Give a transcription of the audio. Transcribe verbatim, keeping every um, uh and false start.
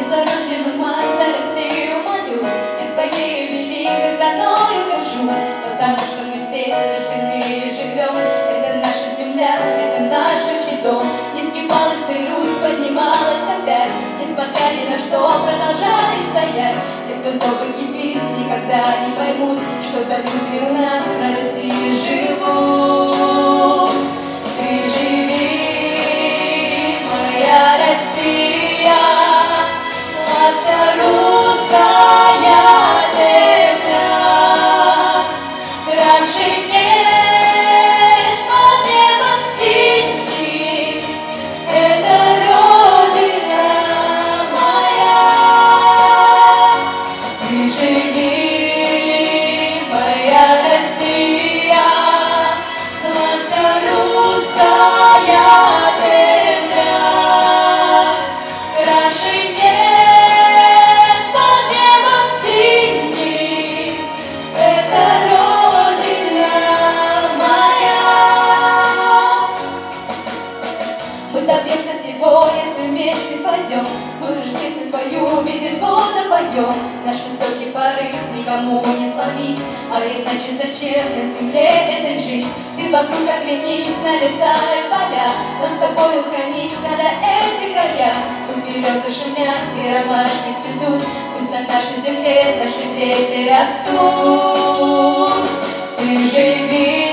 за родину мать, за Россию молюсь, и своей великой страною горжусь, потому что мы здесь рождены и живем. Это наша земля, это наш отчий дом. Не сгибалась ты, Русь, поднималась опять, несмотря ни на что, продолжали стоять. Те, кто злобой кипит, никогда не поймут, что за люди у нас на России живут. Ты живи, моя Россия, славься, русская земля. Раньше нет под небом синих, это Родина моя. Ты живи, моя Россия, славься, русская земля. Раньше нет под небом синих, это Родина моя. Мы добьемся всего, если вместе пойдем. Мы лишь песню свою видит Бог напоем. Наш высокий порыв никому не сломить, а иначе зачем на земле этой жить? Ты вокруг оглянись на леса и поля, нам с тобой хранить надо эти края. Пусть березы шумят и ромашки цветут, пусть на нашей земле наши дети растут. Ты живи,